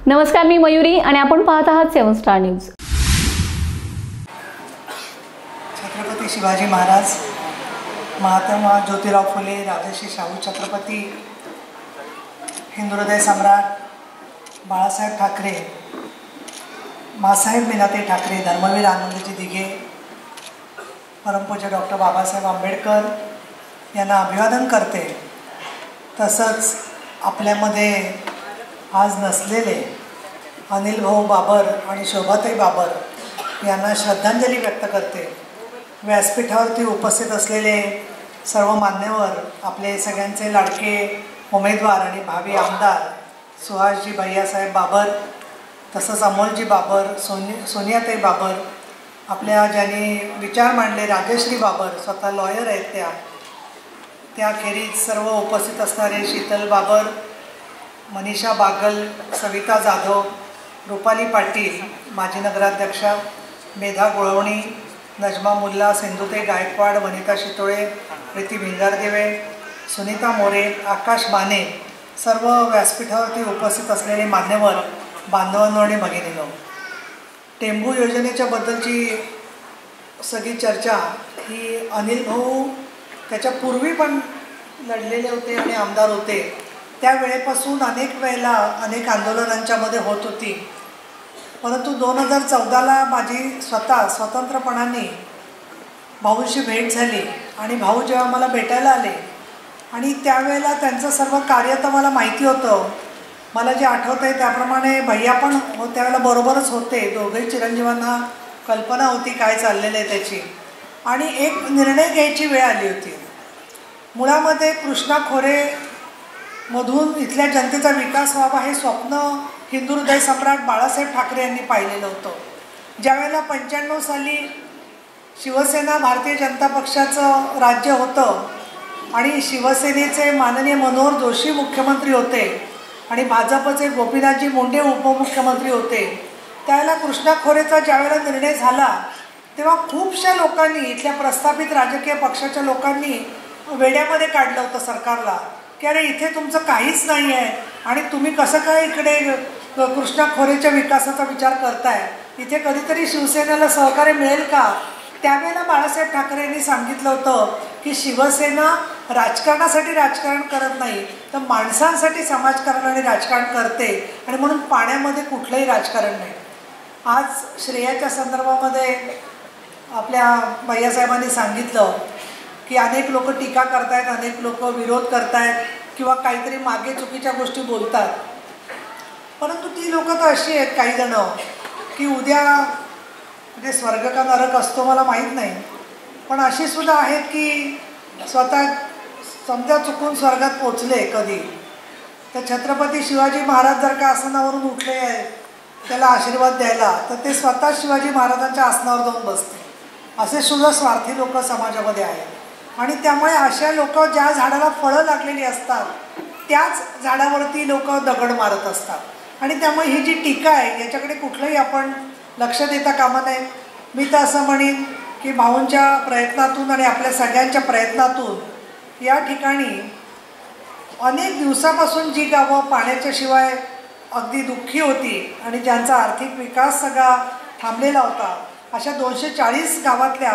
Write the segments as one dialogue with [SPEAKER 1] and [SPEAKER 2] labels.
[SPEAKER 1] नमस्कार, मी मयुरी आणि आपण पाहत आहात 7 स्टार न्यूज।
[SPEAKER 2] छत्रपती शिवाजी महाराज, महात्मा ज्योतिराव फुले, राजर्षी शाहू छत्रपती, हिंदुहृदय सम्राट बाळासाहेब ठाकरे, मासाहेब मीनाताई ठाकरे, धर्मवीर आनंदजी दिघे, परमपूज्य डॉक्टर बाबासाहेब आंबेडकर यांना अभिवादन करते। तसंच आपल्यामध्ये आज नसलेले अनिल भाऊ बाबर आणि शोभाताई बाबर यांना श्रद्धांजली व्यक्त करते। व्यासपीठावरती उपस्थित असलेले सर्व मान्यवर, आपले सगळ्यांचे लाडके उमेदवार आणि भावी आमदार सुहासजी भैयासाहेब बाबर, तसंच अमोलजी बाबर, सोनियाताई बाबर, आपल्या ज्यांनी विचार मांडले राजश्री बाबर, स्वतः लॉयर आहेत त्याखेरीज सर्व उपस्थित असणारे शीतल बाबर, मनीषा बागल, सविता जाधव, रुपाली पाटील, माजी नगराध्यक्षा, मेधा गुळवणी, नजमा मुल्ला, सिंधुताई गायकवाड, वनिता शितोळे, प्रीती भिंगारदेवे, सुनीता मोरे, आकाश माने, सर्व व्यासपीठावरती उपस्थित असलेले मान्यवर, बांधवांनो आणि भगिनींनो, टेंबू योजनेच्या बद्दलची सगळी चर्चा ही अनिल भाऊ त्याच्यापूर्वी पण लढलेले होते आणि आमदार होते, त्यावेळेपासून अनेक वेळेला अनेक आंदोलनांच्यामध्ये होत होती। परंतु 2014ला माझी स्वतंत्रपणाने भाऊंशी भेट झाली आणि भाऊ जेव्हा मला भेटायला आले आणि त्यावेळेला त्यांचं सर्व कार्य तर मला माहिती होतं। मला जे आठवतं आहे त्याप्रमाणे भैया पण त्यावेळेला बरोबरच होते, दोघेही चिरंजीवांना कल्पना होती काय चाललेलं आहे त्याची, आणि एक निर्णय घ्यायची वेळ आली होती। मुळामध्ये कृष्णा खोरेमधून इथल्या जनतेचा विकास व्हावा हे स्वप्न हिंदुहृदय सम्राट बाळासाहेब ठाकरे यांनी पाहिलेलं होतं। ज्यावेळेला 95 साली शिवसेना भारतीय जनता पक्षाचं राज्य होतं आणि शिवसेनेचे माननीय मनोहर जोशी मुख्यमंत्री होते आणि भाजपचे गोपीनाथजी मुंडे उपमुख्यमंत्री होते, त्यावेळेला कृष्णा खोरेचा ज्यावेळेला निर्णय झाला तेव्हा खूपशा लोकांनी, इथल्या प्रस्थापित राजकीय पक्षाच्या लोकांनी वेड्यामध्ये काढलं होतं सरकारला की अरे इथे तुमचं काहीच नाही आहे आणि तुम्ही कसं काय इकडे कृष्णा खोरेच्या विकासाचा विचार करताय, इथे कधीतरी शिवसेनेला सहकार्य मिळेल का। त्यावेळेला बाळासाहेब ठाकरे यांनी सांगितलं होतं की शिवसेना राजकारणासाठी राजकारण करत नाही तर माणसांसाठी समाजकारण आणि राजकारण करते, आणि म्हणून पाण्यामध्ये कुठलंही राजकारण नाही। आज श्रेयाच्या संदर्भामध्ये आपल्या भैयासाहेबांनी सांगितलं की अनेक लोक टीका करतायत, अनेक लोक विरोध करतायत किंवा काहीतरी मागे चुकीच्या गोष्टी बोलतात, परंतु ती लोक तर अशी आहेत काही जण की उद्या म्हणजे स्वर्ग का नरक असतो मला माहीत नाही, पण अशी सुद्धा आहेत की स्वतः समजा चुकून स्वर्गात पोचले कधी तर छत्रपती शिवाजी महाराज जर का आसनावरून उठले त्याला आशीर्वाद द्यायला तर ते स्वतः शिवाजी महाराजांच्या आसनावर जाऊन बसते, असे सुद्धा स्वार्थी लोक समाजामध्ये आहेत। आणि त्यामुळे अशा लोक ज्या झाडाला फळं लागलेली असतात त्याच झाडावरती लोक दगड मारत असतात, आणि त्यामुळे ही जी टीका आहे याच्याकडे कुठलंही आपण लक्ष देता कामा नये। मी तर असं म्हणेन की भाऊंच्या प्रयत्नातून आणि आपल्या सगळ्यांच्या प्रयत्नातून या ठिकाणी अनेक दिवसापासून जी गावं पाण्याच्या शिवाय अगदी दुःखी होती आणि ज्यांचा आर्थिक विकास सगळा थांबलेला होता, अशा 240 गावातल्या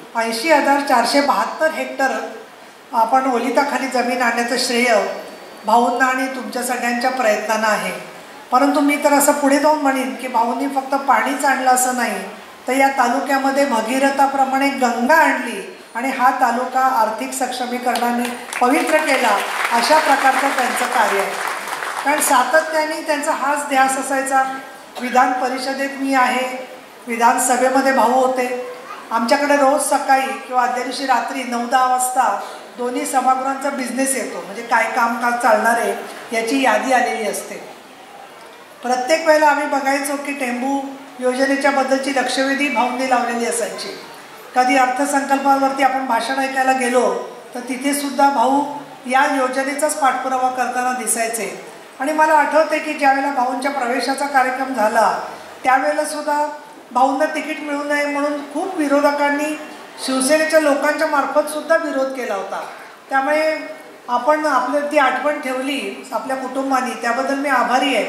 [SPEAKER 2] 80,472 हेक्टर आपण ओलिताखाली जमीन आणण्याचं श्रेय भाऊंना आणि तुमच्या सगळ्यांच्या प्रयत्नांना आहे। परंतु मी तर असं पुढे जाऊन म्हणेन की भाऊंनी फक्त पाणीच आणलं असं नाही तर या तालुक्यामध्ये भगीरथाप्रमाणे गंगा आणली आणि हा तालुका आर्थिक सक्षमीकरणाने पवित्र केला, अशा प्रकारचं त्यांचं कार्य आहे। कारण सातत्याने त्यांचा हाच ध्यास असायचा। विधान परिषदेत मी आहे, विधानसभेमध्ये भाऊ होते, आमच्याकडे रोज सकाळी किंवा आदल्या दिवशी रात्री 9-10 वाजता दोन्ही सभागृहांचा बिझनेस येतो, म्हणजे काय कामकाज चालणार आहे याची यादी आलेली असते। प्रत्येक वेळेला आम्ही बघायचो की टेंबू योजनेच्या बद्दलची लक्षवेधी भाऊंनी लावलेली असायची। कधी अर्थसंकल्पावरती आपण भाषण ऐकायला गेलो तर तिथे सुद्धा भाऊ या योजनेचाच पाठपुरावा करताना दिसायचे। आणि मला आठवते की ज्यावेळेला भाऊंच्या प्रवेशाचा कार्यक्रम झाला त्यावेळेला सुद्धा भाऊंना तिकीट मिळू नये म्हणून खूप विरोधकांनी शिवसेनेच्या लोकांच्या मार्फत सुद्धा विरोध केला होता। त्यामुळे आपण आपली ती आठवण ठेवली आपल्या कुटुंबाने, त्याबद्दल मी आभारी आहे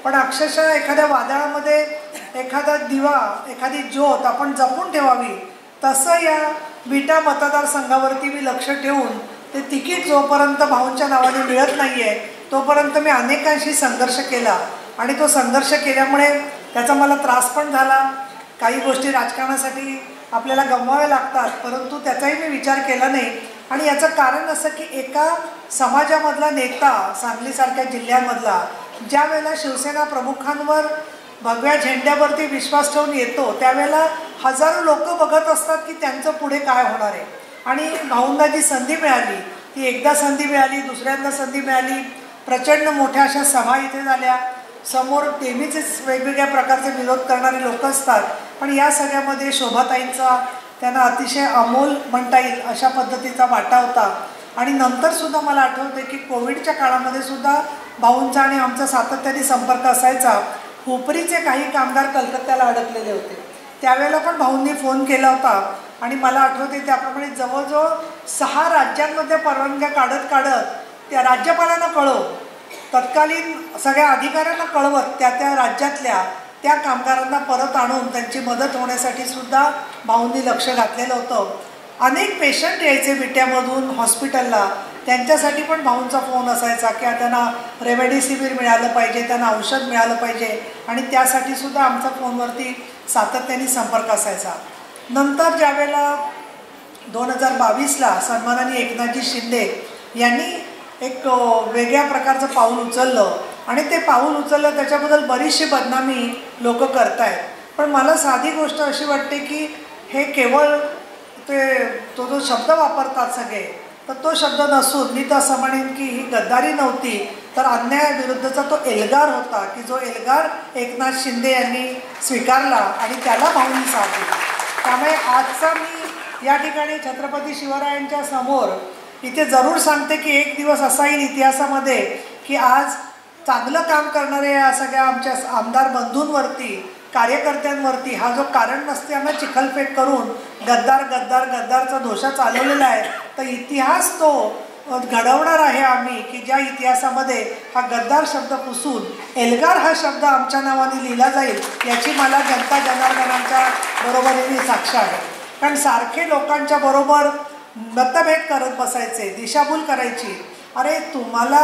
[SPEAKER 2] पण अक्षरशः एखाद्या वादळामध्ये एखादा दिवा, एखादी ज्योत आपण जपून ठेवावी, तसं या विटा मतदारसंघावरती मी लक्ष ठेवून ते तिकीट जोपर्यंत भाऊंच्या नावाने मिळत नाही आहे तोपर्यंत मी अनेकांशी संघर्ष केला. आणि तो संघर्ष केल्यामुळे त्याचा मला त्रास पण झाला. काही गोष्टी राजकारणासाठी आपल्याला गमवाव्या लागतात, परंतु त्याचाही मी विचार केला नाही. आणि याचं कारण असं की एका समाजामधला नेता, सांगलीसारख्या जिल्ह्यामधला, ज्या वेळेला शिवसेना प्रमुखांवर भगव्या झेंड्यावरती विश्वास ठेवून येतो त्यावेळेला हजारो लोक बघत असतात की त्यांचं पुढे काय होणार आहे. आणि भाऊंना जी संधी मिळाली ती एकदा संधी मिळाली, दुसऱ्यांदा संधी मिळाली, प्रचंड मोठ्या अशा सभा इथे झाल्या. समोर नेहमीचेच वेगवेगळ्या प्रकारचे विरोध करणारे लोक असतात, पण या सगळ्यामध्ये शोभाताईंचा त्यांना अतिशय अमोल म्हणता येईल अशा पद्धतीचा वाटा होता. आणि नंतरसुद्धा मला आठवते की कोविडच्या काळामध्ये सुद्धा भाऊंचा आणि आमचा सातत्याने संपर्क असायचा. हुपरीचे काही कामगार कलकत्त्याला अडकलेले होते, त्यावेळेला पण भाऊंनी फोन केला होता. आणि मला आठवते त्याप्रमाणे जवळजवळ 6 राज्यांमध्ये परवानग्या काढत त्या राज्यपालांना कळव, तत्कालीन सगळ्या अधिकाऱ्यांना कळवत त्या राज्यातल्या त्या कामगारांना परत आणून त्यांची मदत होण्यासाठी सुद्धा भाऊंनी लक्ष घातलेलं होतं. अनेक पेशंट यायचे विट्यामधून हॉस्पिटलला, त्यांच्यासाठी पण भाऊंचा फोन असायचा की त्यांना रेमडेसिवीर मिळालं पाहिजे, त्यांना औषध मिळालं पाहिजे. आणि त्यासाठी सुद्धा आमचा फोनवरती सातत्याने संपर्क असायचा. नंतर ज्यावेळेला 2022ला सन्माननीय एकनाथजी शिंदे यांनी एक वेगळ्या प्रकारचं पाऊल उचललं आणि ते पाऊल उचललं त्याच्याबद्दल बरीचशी बदनामी लोक करतायत. पण मला साधी गोष्ट अशी वाटते की हे केवळ तो जो शब्द वापरतात सगळे, तर तो शब्द नसून मी तर असं म्हणेन की ही गद्दारी नव्हती तर अन्यायाविरुद्धचा तो एल्गार होता की जो एल्गार एकनाथ शिंदे यांनी स्वीकारला आणि त्याला भाऊंनी साथ दिली. त्यामुळे आजचा मी या ठिकाणी छत्रपती शिवरायांच्या समोर इथे जरूर सांगते की एक दिवस असा येईल इतिहासामध्ये की आज चांगलं काम करणारे या सगळ्या आमच्या आमदार बंधूंवरती, कार्यकर्त्यांवरती हा जो कारण नसताना चिखलफेक करून गद्दारचा दोषा चालवलेला आहे, तर इतिहास तो घडवणार आहे आम्ही की ज्या इतिहासामध्ये हा गद्दार शब्द पुसून एल्गार हा शब्द आमच्या नावाने लिहिला जाईल, याची मला जनता जनार्दनांच्या बरोबरीने साक्ष आहे. कारण सारखे लोकांच्या बरोबर मतभेद करत बसायचे, दिशाभूल करायची. अरे तुम्हाला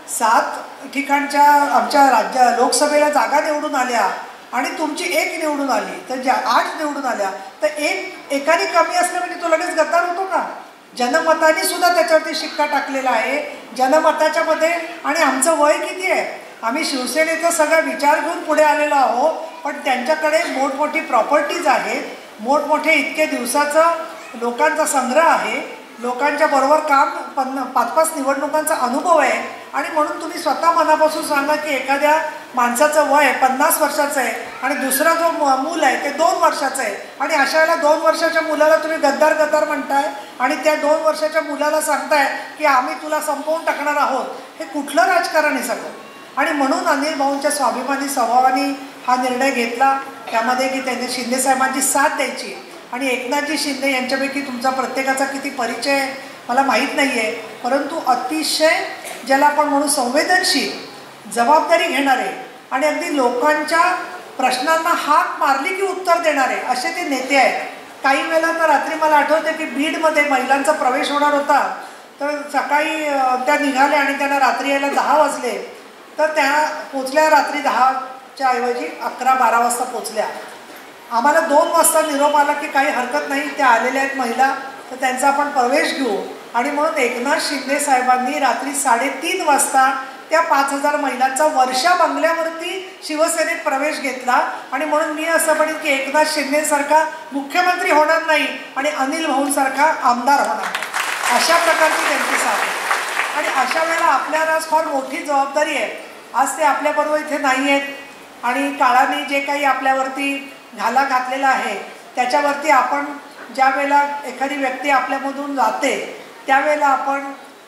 [SPEAKER 2] 7 ठिकाणच्या आमच्या लोकसभेला जागा निवडून आल्या आणि तुमची 1 निवडून आली, तर ज्या 8 निवडून आल्या तर एकाने कमी असलं म्हणजे तो लगेच गद्दार होतो का? जनमताने सुद्धा त्याच्यावरती शिक्का टाकलेला आहे. जनमताच्या मध्ये आणि आमचं वय किती आहे? आम्ही शिवसेनेचा सगळा विचार घेऊन पुढे आलेलो आहोत, पण त्यांच्याकडे मोठमोठी प्रॉपर्टीज आहेत, मोठमोठे इतके दिवसाचा लोकांचा संग्रह आहे, लोकांच्या बरोबर काम 5-5 निवडणुकांचा अनुभव आहे. आणि म्हणून तुम्ही स्वतः मनापासून सांगा की एखाद्या माणसाचं वय 50 वर्षाचं आहे आणि दुसरा जो मूल आहे ते 2 वर्षाचं आहे आणि अशा वेळेला 2 वर्षाच्या मुलाला तुम्ही गद्दार म्हणताय आणि त्या 2 वर्षाच्या मुलाला सांगताय की आम्ही तुला संपवून टाकणार आहोत. हे कुठलं राजकारण आहे सगळं? आणि म्हणून अनिल भाऊंच्या स्वाभिमानी स्वभावाने हा निर्णय घेतला त्यामध्ये की त्यांनी शिंदेसाहेबांची साथ द्यायची. आणि एकनाथजी शिंदे यांच्यापैकी तुमचा प्रत्येकाचा किती परिचय मला माहीत नाही आहे, परंतु अतिशय ज्याला आपण म्हणू संवेदनशील, जबाबदारी घेणारे आणि अगदी लोकांच्या प्रश्नांना हाक मारली की उत्तर देणारे असे ते नेते आहेत. काही वेळेला तर रात्री मला आठवते की बीडमध्ये महिलांचा प्रवेश होणार होता, तर सकाळी त्या निघाल्या आणि त्यांना रात्री यायला 10 वाजले, तर त्या पोचल्या रात्री 10च्या ऐवजी 11-12 वाजता पोचल्या. आम्हाला 2 वाजता निरोप आला की काही हरकत नाही, त्या आलेल्या आहेत महिला, तर त्यांचा आपण प्रवेश घेऊ. आणि म्हणून एकनाथ शिंदे साहेबांनी रात्री 3:30 वाजता त्या 5000 महिलांचा वर्षा बंगल्यावरती शिवसेनेत प्रवेश घेतला. आणि म्हणून मी असं म्हणेन की एकनाथ शिंदेसारखा मुख्यमंत्री होणार नाही आणि अनिल भाऊंसारखा आमदार होणार, अशा प्रकारची त्यांची साथ आहे. आणि अशा वेळेला आपल्याला आज फार मोठी जबाबदारी आहे. आज ते आपल्याबरोबर इथे नाही आहेत आणि काळाने जे काही आपल्यावरती घाला घातलेला आहे त्याच्यावरती आपण ज्या वेळेला एखादी व्यक्ती आपल्यामधून जाते त्यावेळेला आपण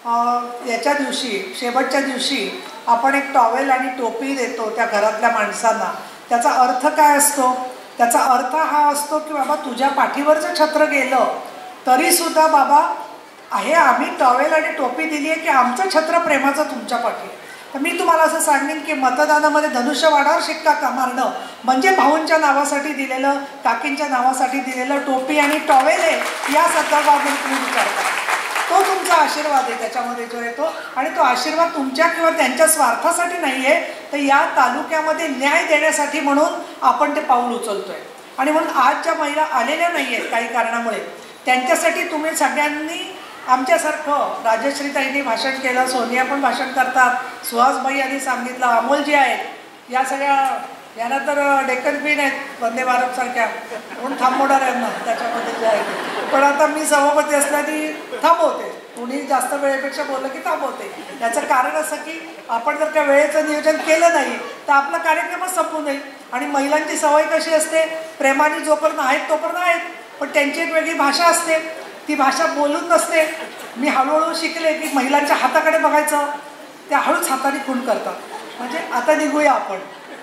[SPEAKER 2] याच्या दिवशी शेवटच्या दिवशी आपण एक टॉवेल आणि टोपी देतो त्या घरातल्या माणसांना. त्याचा अर्थ काय असतो? त्याचा अर्थ हा असतो की बाबा तुझ्या पाठीवरचं छत्र गेलं तरीसुद्धा बाबा आहे, आम्ही टॉवेल आणि टोपी दिली आहे की आमचं छत्र प्रेमाचं तुमच्या पाठी. तर मी तुम्हाला असं सांगेन की मतदानामध्ये धनुष्यबाणावर शिक्का का मारणं म्हणजे भाऊंच्या नावासाठी दिलेलं, काकींच्या नावासाठी दिलेलं टोपी आणि टॉवेल आहे या संदर्भामध्ये तुम्ही विचार करा. तो तुमचा आशीर्वाद आहे त्याच्यामध्ये जो येतो, आणि तो आशीर्वाद तुमच्या किंवा त्यांच्या स्वार्थासाठी नाही आहे, तर या तालुक्यामध्ये न्याय देण्यासाठी म्हणून आपण ते पाऊल उचलतोय. आणि म्हणून आज ज्या महिला आलेल्या नाही आहेत काही कारणामुळे, त्यांच्यासाठी तुम्ही सगळ्यांनी आमच्यासारखं, राजश्रीताईंनी भाषण केलं, सोनिया पण भाषण करतात, सुहासबाई यांनी सांगितलं, अमोलजी आहेत, या सगळ्या यांना तर डेक्कन क्वीन आहेत वंदे भारतसारख्या, म्हणून थांबवणार यांना त्याच्यामध्ये जे आहे. पण आता मी सभापती असल्याने थांबवते, कोणी जास्त वेळेपेक्षा बोललं की थांबवते. याचं कारण असं की आपण जर का वेळेचं नियोजन केलं नाही तर आपला कार्यक्रमच संपू नये. आणि महिलांची सवय कशी असते, प्रेमाने जोपर्यंत आहेत तोपर्यंत आहेत, पण त्यांची एक वेगळी भाषा असते, ती भाषा बोलून नसते. मी हळूहळू शिकले की महिलांच्या हाताकडे बघायचं, त्या हळूच हाताने खून करतात, म्हणजे आता निघूया आपण.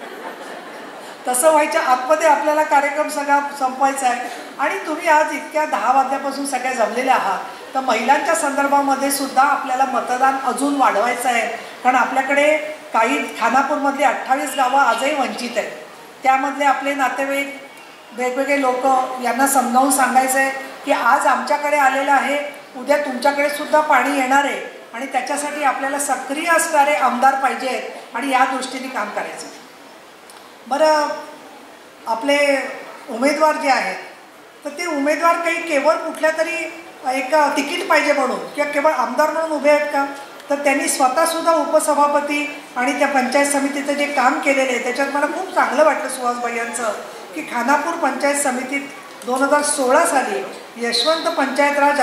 [SPEAKER 2] तसं व्हायच्या आतमध्ये आपल्याला कार्यक्रम सगळा संपवायचा आहे. आणि तुम्ही आज इतक्या 10 वाजल्यापासून सगळ्या जमलेल्या आहात, तर महिलांच्या संदर्भामध्ये सुद्धा आपल्याला मतदान अजून वाढवायचं आहे. कारण आपल्याकडे काही खानापूरमधली 28 गावं आजही वंचित आहेत. त्यामधले आपले नातेवाईक, वेगवेगळे लोक, यांना समजावून सांगायचं आहे की आज आमच्याकडे आलेलं आहे, उद्या तुमच्याकडे सुद्धा पाणी येणार आहे, आणि त्याच्यासाठी आपल्याला सक्रिय असणारे आमदार पाहिजेत आणि या दृष्टीने काम करायचं. बरं, आपले उमेदवार जे आहेत, तर ते उमेदवार काही केवळ कुठल्या तरी एक तिकीट पाहिजे म्हणून किंवा केवळ आमदार म्हणून उभे आहेत का? तर त्यांनी स्वतःसुद्धा उपसभापती आणि त्या पंचायत समितीचं जे काम केलेलं आहे त्याच्यात मला खूप चांगलं वाटलं सुहासबाई यांचं, की खानापूर पंचायत समितीत 2016 साली यशवंत पंचायत राज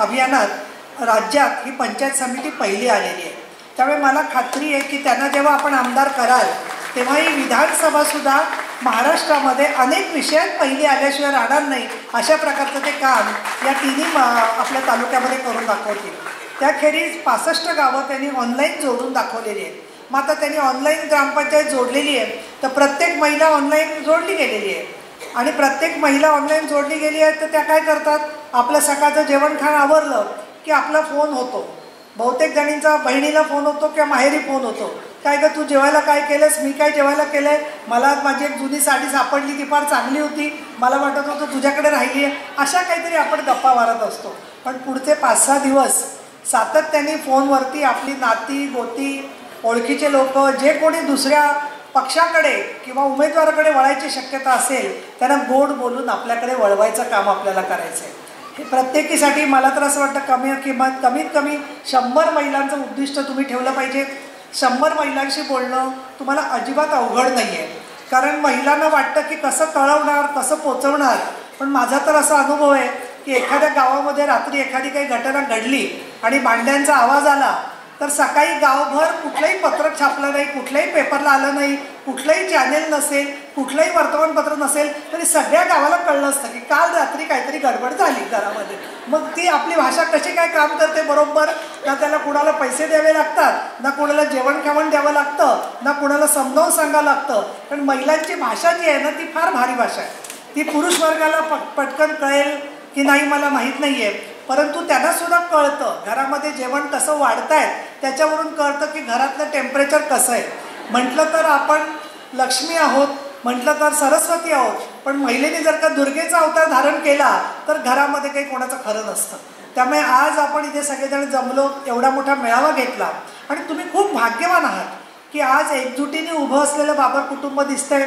[SPEAKER 2] अभियानात राज्यात ही पंचायत समिती पहिली आलेली आहे. त्यामुळे मला खात्री आहे की त्यांना जेव्हा आपण आमदार कराल तेव्हा ही विधानसभासुद्धा महाराष्ट्रामध्ये अनेक विषयात पहिली आल्याशिवाय राहणार नाही, अशा प्रकारचं ते काम या तिन्ही आपल्या तालुक्यामध्ये करून दाखवतील. त्याखेरीज 65 गावं त्यांनी ऑनलाईन जोडून दाखवलेली आहेत. मग आता त्यांनी ऑनलाईन ग्रामपंचायत जोडलेली आहे, तर प्रत्येक महिला ऑनलाईन जोडली गेलेली आहे. आणि प्रत्येक महिला ऑनलाईन जोडली गेली आहे, तर त्या काय करतात, आपलं सकाळचं जेवण खाणं आवरलं की आपला फोन होतो. बहुतेक जणींचा बहिणीला फोन होतो किंवा माहेरी फोन होतो, काय गं तू जेवायला काय केलंस, मी काय जेवायला केलं आहे, मला माझी एक जुनी साडी सापडली, ती फार चांगली होती, मला वाटत होतं तुझ्याकडे राहिली आहे, अशा काहीतरी आपण गप्पा मारत असतो. पण पुढचे 5-6 दिवस सातत्याने फोनवरती आपली नाती गोती, ओळखीचे लोक, जे कोणी दुसऱ्या पक्षाकडे किंवा उमेदवाराकडे वळायची शक्यता असेल त्यांना गोड बोलून आपल्याकडे वळवायचं काम आपल्याला करायचं आहे. हे प्रत्येकीसाठी मला तर असं वाटतं कमीत कमी 100 महिलांचं उद्दिष्ट तुम्ही ठेवलं पाहिजे. 100 महिलांशी बोलणं तुम्हाला अजिबात अवघड नाही आहे, कारण महिलांना वाटतं की कसं कळवणार, कसं पोचवणार. पण माझा तर असा अनुभव आहे की एखाद्या गावामध्ये रात्री एखादी काही घटना घडली आणि भांड्यांचा आवाज आला, तर सकाळी गावभर कुठलंही पत्रक छापलं नाही, कुठल्याही पेपरला आलं नाही, कुठलंही चॅनेल नसेल, कुठलंही वर्तमानपत्र नसेल, तरी सगळ्या गावाला कळलं असतं की काल रात्री काहीतरी गडबड झाली घरामध्ये. मग ती आपली भाषा कशी काय काम करते बरोबर, ना त्याला कुणाला पैसे द्यावे लागतात, ना कुणाला जेवण खावण द्यावं लागतं, ना कुणाला समजावून सांगावं लागतं. पण महिलांची भाषा जी आहे ना, ती फार भारी भाषा आहे. ती पुरुष वर्गाला पटकन कळेल की नाही मला माहीत नाही आहे, परंतु त्यांनासुद्धा कळतं. घरामध्ये जेवण कसं वाढतायत त्याच्यावरून कळतं की घरातलं टेम्परेचर कसं आहे. म्हटलं तर आपण लक्ष्मी आहोत, म्हटलं तर सरस्वती आहोत, पण महिलेने जर का दुर्गेचा अवतार धारण केला तर घरामध्ये काही कोणाचं खरं नसतं. त्यामुळे आज आपण इथे सगळेजण जमलो, एवढा मोठा मेळावा घेतला, आणि तुम्ही खूप भाग्यवान आहात की आज एकजुटीने उभं असलेलं बाबर कुटुंब दिसतंय.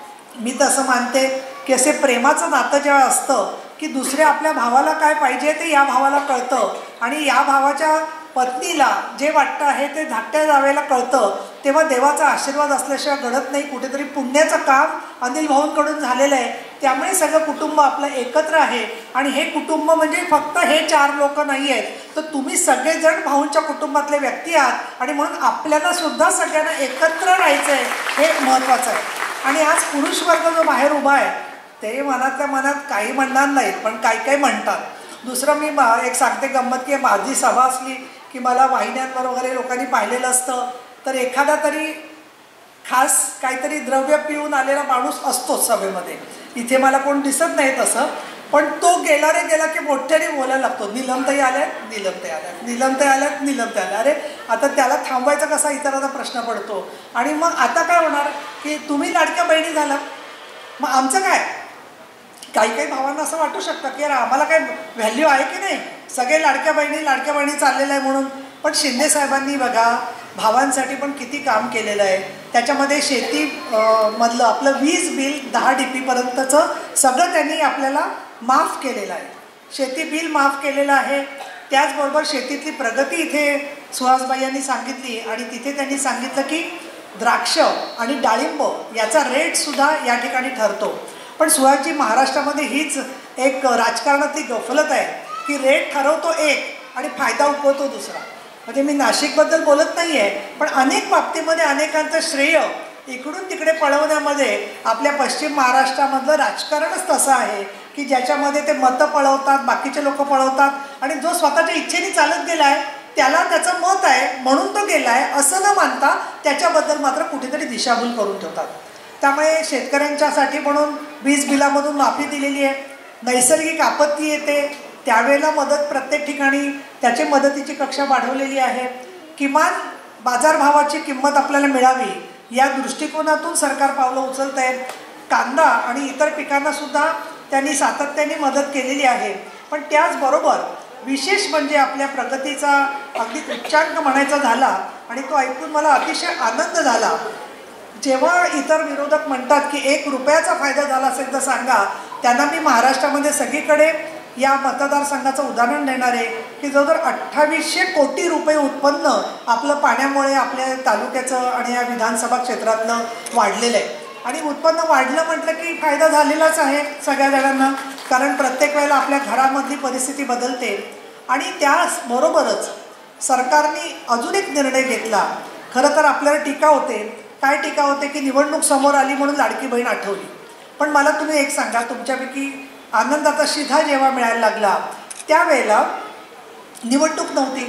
[SPEAKER 2] मी तसं मानते की असे प्रेमाचं नातं जेव्हा असतं की दुसऱ्या आपल्या भावाला काय पाहिजे ते या भावाला कळतं, आणि या भावाच्या पत्नीला जे वाटतं आहे ते धाकट्या जावेला कळतं, तेव्हा देवाचा आशीर्वाद असल्याशिवाय घडत नाही. कुठेतरी पुण्याचं काम अनिल भाऊंकडून झालेलं आहे. त्यामुळे सगळं कुटुंब आपलं एकत्र आहे, आणि हे कुटुंब म्हणजे फक्त हे 4 लोक नाही आहेत, तर तुम्ही सगळेजण भाऊंच्या कुटुंबातले व्यक्ती आहात, आणि म्हणून आपल्याला सुद्धा सगळ्यांना एकत्र राहायचं आहे, हे महत्त्वाचं आहे. आणि आज पुरुष वर्ग जो बाहेर उभा आहे ते मनातल्या मनात काही म्हणणार नाहीत, पण काही म्हणतात. दुसरं मी एक सांगते गंमत, की माझी सभा असली की मला वाहिन्यांवर वगैरे लोकांनी पाहिलेलं असतं, तर एखादा तरी खास काहीतरी द्रव्य पिऊन आलेला माणूस असतोच सभेमध्ये. इथे मला कोण दिसत नाही तसं, पण तो गेला रे गेला की मोठ्याने बोलायला लागतो, नीलमताई आल्यात, नीलमताई आल्यात, नीलमताई आल्यात, नीलमताई आल्या. अरे आता त्याला थांबवायचा कसा इतरांचा प्रश्न पडतो. आणि मग आता काय होणार की तुम्ही लाडक्या बहिणी झाला, मग आमचं काय. काही काही भावांना असं वाटू शकतं की अरे आम्हाला काय व्हॅल्यू आहे की नाही, सगळे लाडक्या बहिणी चाललेलं आहे म्हणून. पण शिंदे साहेबांनी बघा भावांसाठी पण किती काम केलेलं आहे. त्याच्यामध्ये शेती मधलं आपलं वीज बिल 10 DP पर्यंतचं सगळं त्यांनी आपल्याला माफ केलेलं आहे. शेती बिल माफ केलेलं आहे. त्याचबरोबर शेतीतली प्रगती इथे सुहासबाई यांनी सांगितली आणि तिथे त्यांनी सांगितलं की द्राक्ष आणि डाळिंब याचा रेटसुद्धा या ठिकाणी ठरतो. पण सुहासजी महाराष्ट्रामध्ये हीच एक राजकारणातली गफलत आहे की रेट ठरवतो एक आणि फायदा उठवतो दुसरा. म्हणजे मी नाशिकबद्दल बोलत नाही आहे, पण अनेक बाबतीमध्ये अनेकांचं श्रेय इकडून तिकडे पळवण्यामध्ये आपल्या पश्चिम महाराष्ट्रामधलं राजकारणच तसं आहे की ज्याच्यामध्ये ते मतं पळवतात, बाकीचे लोक पळवतात आणि जो स्वतःच्या इच्छेने चालत गेला आहे त्याला त्याचं मत आहे म्हणून तो गेला आहे असं न मानता त्याच्याबद्दल मात्र कुठेतरी दिशाभूल करून ठेवतात. त्यामुळे शेतकऱ्यांच्यासाठी म्हणून वीज बिलामधून माफी दिलेली आहे. नैसर्गिक आपत्ती येते त्यावेळेला मदत प्रत्येक ठिकाणी त्याची मदतीची कक्षा वाढवलेली आहे. किमान बाजारभावाची किंमत आपल्याला मिळावी या दृष्टिकोनातून सरकार पावलं उचलत आहे. कांदा आणि इतर पिकांना सुद्धा त्यांनी सातत्याने मदत केलेली आहे. पण त्याचबरोबर विशेष म्हणजे आपल्या प्रगतीचा अगदी उच्चांक म्हणायचा झाला आणि तो ऐकून मला अतिशय आनंद झाला जेव्हा इतर विरोधक म्हणतात की 1 रुपयाचा फायदा झाला असेल तर सांगा. त्यांना मी महाराष्ट्रामध्ये सगळीकडे या मतदारसंघाचं उदाहरण देणार आहे की जवळजवळ 2800 कोटी रुपये उत्पन्न आपलं पाण्यामुळे आपल्या तालुक्याचं आणि या विधानसभा क्षेत्रातलं वाढलेलं आहे. आणि उत्पन्न वाढलं म्हटलं की फायदा झालेलाच आहे सगळ्या जणांना, कारण प्रत्येक वेळेला आपल्या घरामधली परिस्थिती बदलते. आणि त्याचबरोबरच सरकारने अजून एक निर्णय घेतला. खरं तर आपल्याला टीका होते, काय टीका होते की निवडणूक समोर आली म्हणून लाडकी बहीण आठवली. पण मला तुम्ही एक सांगा, तुमच्यापैकी आनंदाचा शिधा जेव्हा मिळायला लागला त्यावेळेला निवडणूक नव्हती,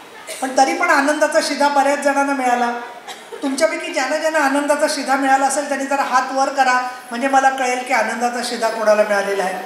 [SPEAKER 2] पण तरी पण आनंदाचा शिधा बऱ्याच जणांना मिळाला. तुमच्यापैकी ज्यांना ज्यांना आनंदाचा शिधा मिळाला असेल त्यांनी जरा हात वर करा म्हणजे मला कळेल की आनंदाचा शिधा कोणाला मिळालेला आहे.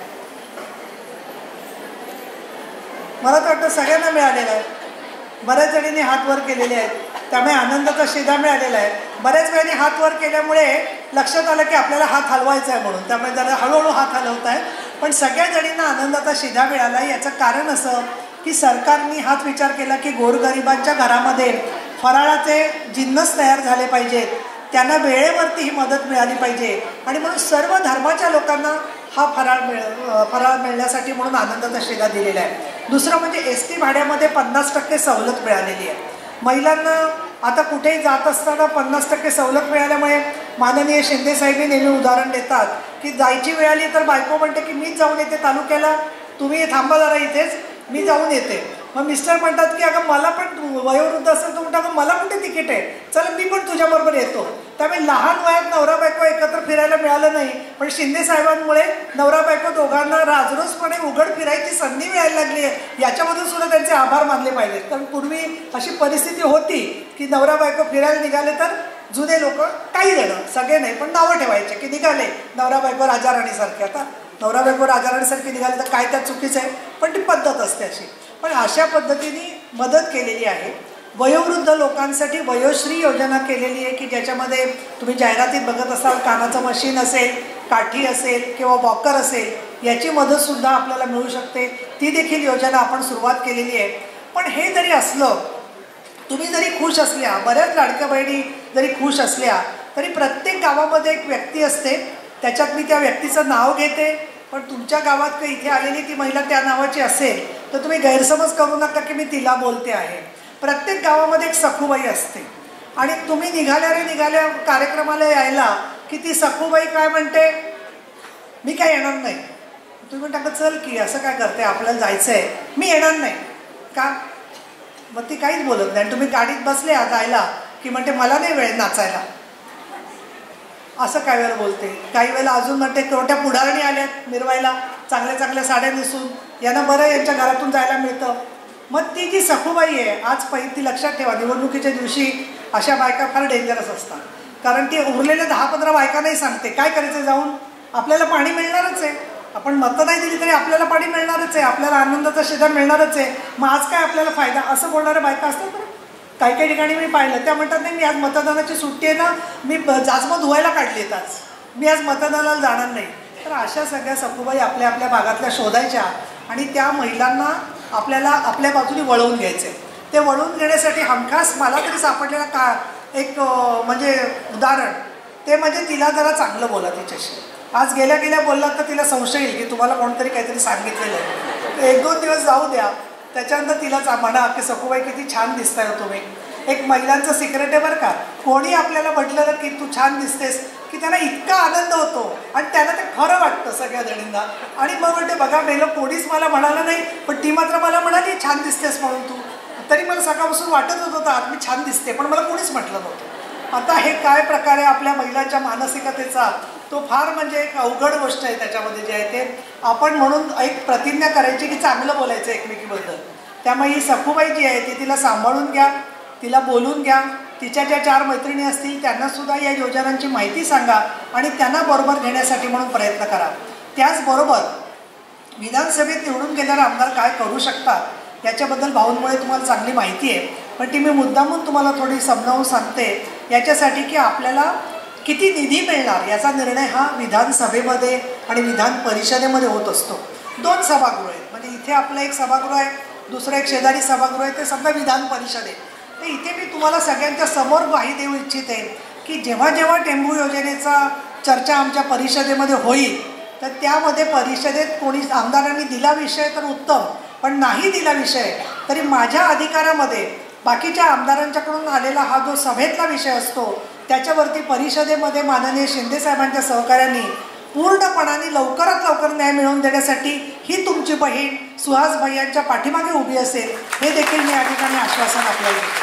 [SPEAKER 2] मला तर वाटतं सगळ्यांना मिळालेला आहे. बऱ्याच जणींनी हात वर केलेले आहेत, त्यामुळे आनंदाचा शिधा मिळालेला आहे. बऱ्याच वेळाने हात वर केल्यामुळे लक्षात आलं की आपल्याला हात हलवायचा आहे म्हणून, त्यामुळे जरा हळूहळू हात हलवत आहे. पण सगळ्या जणींना आनंदाचा शिधा मिळाला. याचं कारण असं की सरकारने हाच विचार केला की गोरगरिबांच्या घरामध्ये फराळाचे जिन्नस तयार झाले पाहिजेत, त्यांना वेळेवरती ही मदत मिळाली पाहिजे आणि म्हणून सर्व धर्माच्या लोकांना हा फराळ मिळण्यासाठी म्हणून आनंदाचा शिधा दिलेला आहे. दुसरं म्हणजे ST भाड्यामध्ये 50% सवलत मिळालेली आहे. महिलांना आता कुठेही जात असताना 50% सवलत मिळाल्यामुळे माननीय शिंदेसाहेबांनी नेहमी उदाहरण देतात की जायची वेळ आली तर बायको म्हणते की मीच जाऊन येते तालुक्याला, तुम्ही थांबा जरा इथेच, मी जाऊन येते. मग मिस्टर म्हणतात की अगं मला पण वयोवृद्ध असेल तर म्हणतात मला कुठे तिकीट आहे, चल मी पण तुझ्याबरोबर येतो. त्यामुळे लहान वयात नवरा बायको एकत्र फिरायला मिळालं नाही, पण शिंदे साहेबांमुळे नवरा बायको दोघांना राजरोसपणे उघड फिरायची संधी मिळायला लागली आहे. याच्यामधून सुद्धा त्यांचे आभार मानले पाहिजेत. कारण पूर्वी अशी परिस्थिती होती की नवरा बायको फिरायला निघाले तर जुने लोक, काही जण, सगळे नाही पण नावं ठेवायचे की निघाले नवरा बायको राजा राणीसारखे. आता नवरा बायको राजा राणीसारखे निघाले तर काय त्यात चुकीचं आहे, पण ती पद्धत असते अशी. पण अशा पद्धतीने मदत केलेली आहे. वयोवृद्ध लोकांसाठी वयोश्री योजना केलेली आहे की ज्याच्यामध्ये तुम्ही जाहिरातीत बघत असाल कानाचं मशीन असेल, काठी असेल किंवा वॉकर असेल याची मदतसुद्धा आपल्याला मिळू शकते. ती देखील योजना आपण सुरुवात केलेली आहे. पण हे जरी असलं, तुम्ही जरी खुश असल्या, बऱ्याच लाडक्या बहिणी जरी खुश असल्या तरी प्रत्येक गावामध्ये एक व्यक्ती असते. त्याच्यात मी त्या व्यक्तीचं नाव घेते, पण तुमच्या गावात काही इथे आलेली ती महिला त्या नावाची असेल तर तुम्ही गैरसमज करू नका की मी तिला बोलते आहे. प्रत्येक गावामध्ये एक सखूबाई असते आणि तुम्ही निघाल्या कार्यक्रमाला यायला की ती सखूबाई काय म्हणते, मी काय येणार नाही. तुम्ही म्हणता चल की असं काय करते, आपल्याला जायचं आहे, मी येणार नाही का. मग ती काहीच बोलत नाही. तुम्ही गाडीत बसले जायला की म्हणते मला नाही वेळ नाचायला, असं काही वेळेला बोलते. काही वेळेला अजून म्हणते कोणत्या पुढारणी आल्यात मिरवायला चांगल्या चांगल्या साड्या नेसून, यांना बरं यांच्या घरातून जायला मिळतं. मग ती जी सखूबाई आहे आज ती लक्षात ठेवा, निवडणुकीच्या दिवशी अशा बायका फार डेंजरस असतात. कारण ती उरलेल्या 10-15 बायका नाही सांगते काय करायचं जाऊन, आपल्याला पाणी मिळणारच आहे आपण मतं नाही दिली तरी आपल्याला पाणी मिळणारच आहे, आपल्याला आनंदाचा शेजार मिळणारच आहे, मग आज काय आपल्याला फायदा, असं बोलणाऱ्या बायका असतात बरं. काही काही ठिकाणी मी पाहिलं, त्या म्हणतात नाही मी आज मतदानाची सुट्टी आहे ना, मी जाचमं धुवायला काढली आहेत आज, मी आज मतदानाला जाणार नाही. तर अशा सगळ्या सखूबाई आपल्या आपल्या भागातल्या शोधायच्या आणि त्या महिलांना आपल्याला आपल्या बाजूने वळवून घ्यायचे. ते वळवून घेण्यासाठी हमखास मला तरी सापडलेला एक म्हणजे उदाहरण ते म्हणजे तिला जरा चांगलं बोला तिच्याशी. आज गेल्या गेल्या बोललात तर तिला संशय येईल की तुम्हाला कोणतरी काहीतरी सांगितलेलं आहे. 1-2 दिवस जाऊ द्या, त्याच्यानंतर तिला म्हणा की सखूबाई किती छान दिसताय हो तुम्ही. एक महिलांचं सिक्रेट आहे बरं का, कोणी आपल्याला म्हटलं की तू छान दिसतेस की त्यांना इतका आनंद होतो आणि त्यांना ते खरं वाटतं सगळ्या जणींना. आणि मग म्हणते बघा मेलं कोणीच मला म्हणालं नाही, पण ती मात्र मला म्हणाली छान दिसतेस म्हणून तू. तरी मला सकाळपासून वाटत होतं आज मी छान दिसते, पण मला कोणीच म्हटलं नव्हतं. आता हे काय प्रकारे आपल्या महिलांच्या मानसिकतेचा तो फार म्हणजे एक अवघड गोष्ट आहे. त्याच्यामध्ये जे आहे ते आपण म्हणून एक प्रतिज्ञा करायची की चांगलं बोलायचं एकमेकीबद्दल. त्यामुळे ही सखूबाई जी आहे ती तिला सांभाळून घ्या, तिला बोलून घ्या. तिच्या ज्या 4 मैत्रिणी असतील त्यांनासुद्धा या योजनांची माहिती सांगा आणि त्यांना बरोबर घेण्यासाठी म्हणून प्रयत्न करा. त्याचबरोबर विधानसभेत निवडून गेल्यावर आमदार काय करू शकतात याच्याबद्दल भाऊंमुळे तुम्हाला चांगली माहिती आहे, पण ती मी मुद्दामून तुम्हाला थोडी समजावून सांगते याच्यासाठी की आपल्याला किती निधी मिळणार याचा निर्णय हा विधानसभेमध्ये आणि विधान परिषदेमध्ये होत असतो. 2 सभागृह आहेत, म्हणजे इथे आपलं एक सभागृह आहे, दुसरं एक शेजारी सभागृह आहे, ते समजा विधान परिषद आहे. तर इथे मी तुम्हाला सगळ्यांच्या समोर ग्वाही देऊ इच्छिते की जेव्हा जेव्हा टेंभू योजनेचा चर्चा आमच्या परिषदेमध्ये होईल तर त्यामध्ये परिषदेत कोणी आमदारांनी दिला विषय तर उत्तम, पण नाही दिला विषय तरी माझ्या अधिकारामध्ये बाकीच्या आमदारांच्याकडून आलेला हा जो सभेतला विषय असतो त्याच्यावरती परिषदेमध्ये माननीय शिंदेसाहेबांच्या सहकार्याने पूर्णपणाने लवकरात लवकर न्याय मिळवून देण्यासाठी ही तुमची बहीण सुहास भैयांच्या पाठीमागे उभी असेल हे देखील मी या ठिकाणी आश्वासन आपल्याला देते.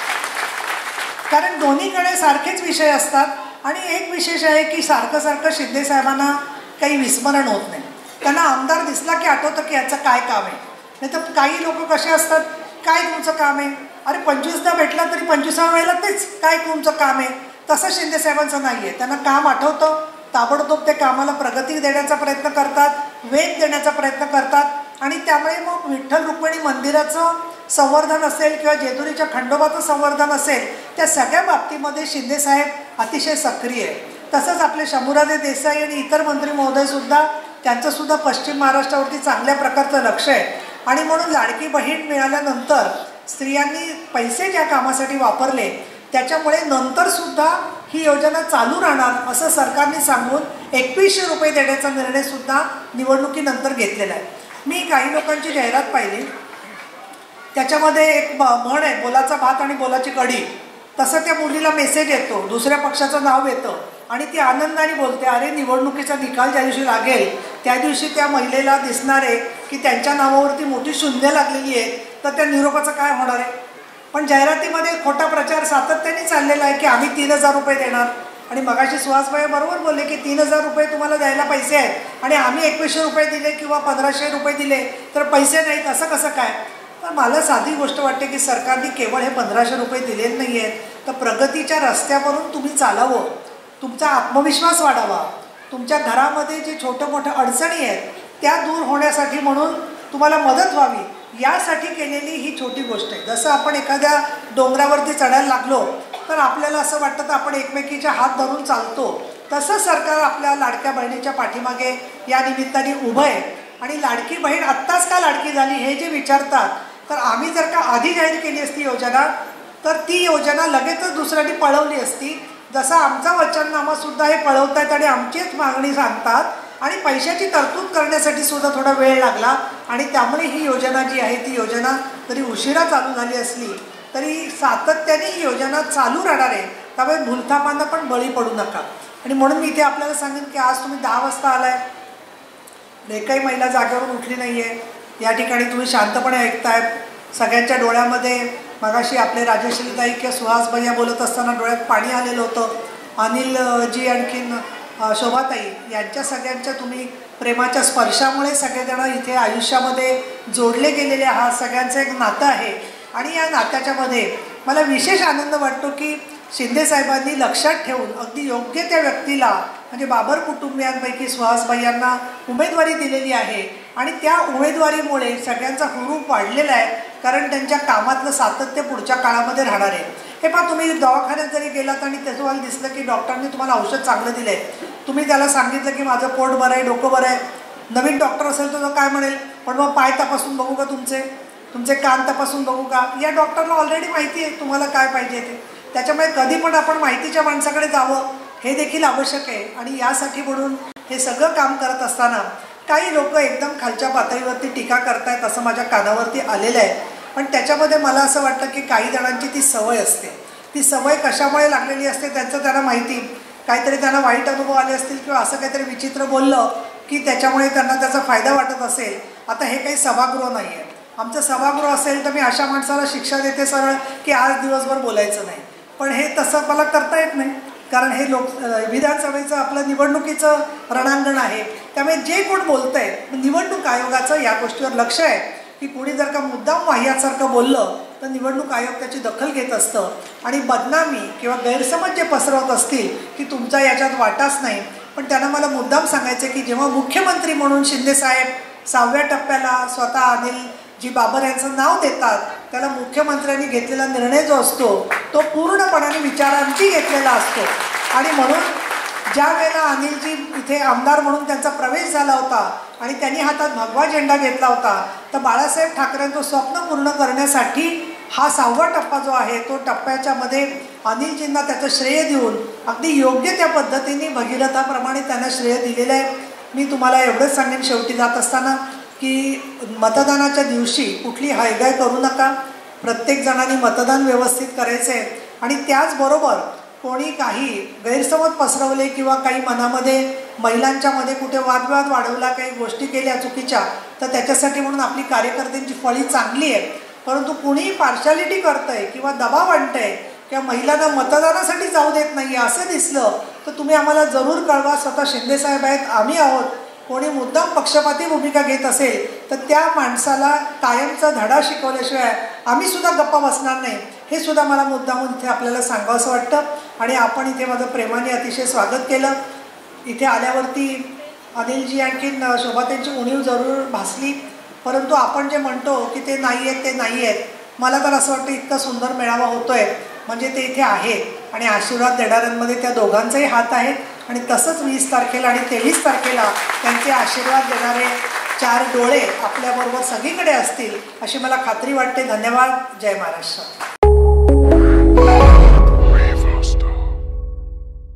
[SPEAKER 2] कारण दोन्हीकडे सारखेच विषय असतात आणि एक विशेष आहे की सारखं सारखं शिंदेसाहेबांना काही विस्मरण होत नाही. त्यांना आमदार दिसला की आठवतं की याचं काय काम आहे. नाही तर काही लोक कसे असतात, काय तुमचं काम आहे, अरे 25दा भेटला तरी 25व्या वेळेला तेच काय तुमचं काम आहे. तसं शिंदेसाहेबांचं नाही आहे. त्यांना काम आठवतं, ताबडतोब ते कामाला प्रगती देण्याचा प्रयत्न करतात, वेग देण्याचा प्रयत्न करतात आणि त्यामुळे मग विठ्ठल रुक्मिणी मंदिराचं संवर्धन असेल किंवा जेजुरीच्या खंडोबाचं संवर्धन असेल त्या सगळ्या बाबतीमध्ये शिंदेसाहेब अतिशय सक्रिय आहे. तसंच आपले शंभूराजे देसाई आणि इतर मंत्री महोदयसुद्धा त्यांचंसुद्धा पश्चिम महाराष्ट्रावरती चांगल्या प्रकारचं लक्ष आहे. आणि म्हणून लाडकी बहीण मिळाल्यानंतर स्त्रियांनी पैसे ज्या कामासाठी वापरले त्याच्यामुळे नंतरसुद्धा ही योजना चालू राहणार असं सरकारने सांगून 2100 रुपये देण्याचा निर्णयसुद्धा निवडणुकीनंतर घेतलेला आहे. मी काही लोकांची जाहिरात पाहिली, त्याच्यामध्ये एक म्हण आहे बोलाचा भात आणि बोलाची कढी. तसं त्या मुलीला मेसेज येतो, दुसऱ्या पक्षाचं नाव येतं आणि ती आनंदाने बोलते अरे निवडणुकीचा निकाल ज्या दिवशी लागेल त्या दिवशी त्या महिलेला दिसणार आहे की त्यांच्या नावावरती मोठी शून्य लागलेली आहे, तर त्या निरोपाचं काय होणार आहे. पण जाहिरातीमध्ये खोटा प्रचार सातत्याने चाललेला आहे की आम्ही 3000 रुपये देणार आणि मगाशी सुहासबाई बरोबर बोलले की 3000 रुपये तुम्हाला द्यायला पैसे आहेत आणि आम्ही 2100 रुपये दिले किंवा 1500 रुपये दिले तर पैसे नाहीत, असं कसं काय. तर मला साधी गोष्ट वाटते की सरकारने केवळ हे 1500 रुपये दिलेले नाही आहेत, तर प्रगतीच्या रस्त्यावरून तुम्ही चालावं, तुमचा आत्मविश्वास वाढावा, तुमच्या घरामध्ये जे छोटं मोठ्या अडचणी आहेत त्या दूर होण्यासाठी म्हणून तुम्हाला मदत व्हावी यासाठी केलेली ही छोटी गोष्ट आहे. जसं आपण एखाद्या डोंगरावरती चढायला लागलो तर आपल्याला असं वाटतं तर आपण एकमेकीच्या हात धरून चालतो, तसं सरकार आपल्या लाडक्या बहिणीच्या पाठीमागे या निमित्ताने उभं आहे. आणि लाडकी बहीण आत्ताच का लाडकी झाली हे जे विचारतात, तर आम्ही जर का आधी जाहीर केली असती योजना तर ती योजना लगेचच दुसऱ्यांनी पळवली असती. जसं आमचा वचननामासुद्धा हे पळवत आहेत आणि आमचीच मागणी सांगतात आणि पैशाची तरतूद करण्यासाठी सुद्धा थोडा वेळ लागला आणि त्यामुळे ही योजना जी आहे ती योजना जरी उशिरा चालू झाली असली तरी सातत्याने ही योजना चालू राहणार आहे. त्यामुळे भूलथापांना पण बळी पडू नका. आणि म्हणून मी इथे आपल्याला सांगेन की आज तुम्ही 10 वाजता आलाय, एकही महिला जागेवरून उठली नाही आहे, या ठिकाणी तुम्ही शांतपणे ऐकताय. सगळ्यांच्या डोळ्यामध्ये मगाशी आपले राजश्रीताई किंवा सुहास भैया बोलत असताना डोळ्यात पाणी आलेलं होतं. अनिलजी आणखीन शोभाताई यांच्या सगळ्यांच्या तुम्ही प्रेमाच्या स्पर्शामुळे सगळेजण इथे आयुष्यामध्ये जोडले गेलेले आहात. सगळ्यांचं एक नातं आहे आणि या नात्याच्यामध्ये मला विशेष आनंद वाटतो की शिंदेसाहेबांनी लक्षात ठेवून अगदी योग्य त्या व्यक्तीला म्हणजे बाबर कुटुंबियांपैकी सुहासबाई यांना उमेदवारी दिलेली आहे आणि त्या उमेदवारीमुळे सगळ्यांचा हुरूप वाढलेला आहे, कारण त्यांच्या कामातलं सातत्य पुढच्या काळामध्ये राहणार आहे. हे पहा, तुम्ही दवाखान्यात जरी गेलात आणि त्याचं तुम्हाला दिसलं की डॉक्टरने तुम्हाला औषध चांगलं दिलं आहे, तुम्ही त्याला सांगितलं की माझं पोट बरं आहे, डोकं बरं आहे, नवीन डॉक्टर असेल तर तो काय म्हणेल, पण मग पाय तपासून बघू का, तुमचे कान तपासून बघू का. या डॉक्टरला ऑलरेडी माहिती आहे तुम्हाला काय पाहिजे ते. त्याच्यामुळे कधी पण आपण माहितीच्या माणसाकडे जावं हे देखील आवश्यक आहे. आणि यासाठी म्हणून हे सगळं काम करत असताना काही लोक एकदम खालच्या पातळीवरती टीका करतायत असं माझ्या कानावरती आलेलं आहे. पण त्याच्यामध्ये मला असं वाटतं की काही जणांची ती सवय असते. ती सवय कशामुळे लागलेली असते त्यांचं त्यांना माहिती. काहीतरी त्यांना वाईट अनुभव आले असतील किंवा असं काहीतरी विचित्र बोललं की त्याच्यामुळे त्यांना त्याचा फायदा वाटत असेल. आता हे काही सभागृह नाही आहे. आमचं सभागृह असेल तर मी अशा माणसाला शिक्षा देते सरळ की आज दिवसभर बोलायचं नाही. पण हे तसं मला करता येत नाही, कारण हे विधानसभेचं आपलं निवडणुकीचं रणांगण आहे. त्यामुळे जे कोण बोलतं आहे निवडणूक आयोगाचं या गोष्टीवर लक्ष आहे की कोणी जर का मुद्दाम वाह्यासारखं बोललं तर निवडणूक आयोग त्याची दखल घेत असतं. आणि बदनामी किंवा गैरसमज जे पसरवत असतील की तुमचा याच्यात वाटाच नाही, पण त्यांना मला मुद्दाम सांगायचं की जेव्हा मुख्यमंत्री म्हणून शिंदेसाहेब 6व्या टप्प्याला स्वतः अनिलजी बाबर यांचं नाव देतात, त्याला मुख्यमंत्र्यांनी घेतलेला निर्णय जो असतो तो पूर्णपणाने विचारांती घेतलेला असतो. आणि म्हणून ज्या वेळेला अनिलजी इथे आमदार म्हणून त्यांचा प्रवेश झाला होता आणि त्यांनी हातात भगवा झेंडा घेतला होता, तर बाळासाहेब ठाकरेंचं स्वप्न पूर्ण करण्यासाठी हा 6वा टप्पा जो आहे तो टप्प्याच्यामध्ये अनिलजींना त्याचं श्रेय देऊन अगदी योग्य त्या पद्धतीने भगीरथाप्रमाणे त्यांना श्रेय दिलेलं आहे. मी तुम्हाला एवढंच सांगेन शेवटी जात असताना की मतदानाच्या दिवशी कुठली हायगाय करू नका. प्रत्येक जणांनी मतदान व्यवस्थित करायचं आहे. आणि त्याचबरोबर कोणी काही गैरसमज पसरवले किंवा काही मनामध्ये महिलांच्यामध्ये कुठे वादविवाद वाढवला, काही गोष्टी केल्या चुकीच्या, तर त्याच्यासाठी म्हणून आपली कार्यकर्त्यांची फळी चांगली आहे. परंतु कुणीही पार्शालिटी करतंय किंवा दबाव आणतंय किंवा महिलांना मतदानासाठी जाऊ देत नाही असं दिसलं तर तुम्ही आम्हाला जरूर कळवा. स्वतः शिंदेसाहेब आहेत, आम्ही आहोत. कोणी मुद्दाम पक्षपाती भूमिका घेत असेल तर त्या माणसाला कायमचा धडा शिकवल्याशिवाय आम्ही सुद्धा गप्पा बसणार नाही, हे सुद्धा मला मुद्दामून इथे आपल्याला सांगावं असं वाटतं. आणि आपण इथे माझं प्रेमाने अतिशय स्वागत केलं. इथे आल्यावरती अनिलजी आणखीन शोभाताईंची उणीव जरूर भासली, परंतु आपण जे म्हणतो की ते नाही आहेत, ते नाही आहेत, मला तर असं वाटतं इतका सुंदर मेळावा होतोय म्हणजे ते इथे आहे. आणि आशीर्वाद देणाऱ्यांमध्ये त्या दोघांचाही हात आहेत. आणि तसंच 20 तारखेला आणि 23 तारखेला त्यांचे आशीर्वाद देणारे 4 डोळे आपल्याबरोबर सगळीकडे असतील अशी मला खात्री वाटते. धन्यवाद. जय महाराष्ट्र.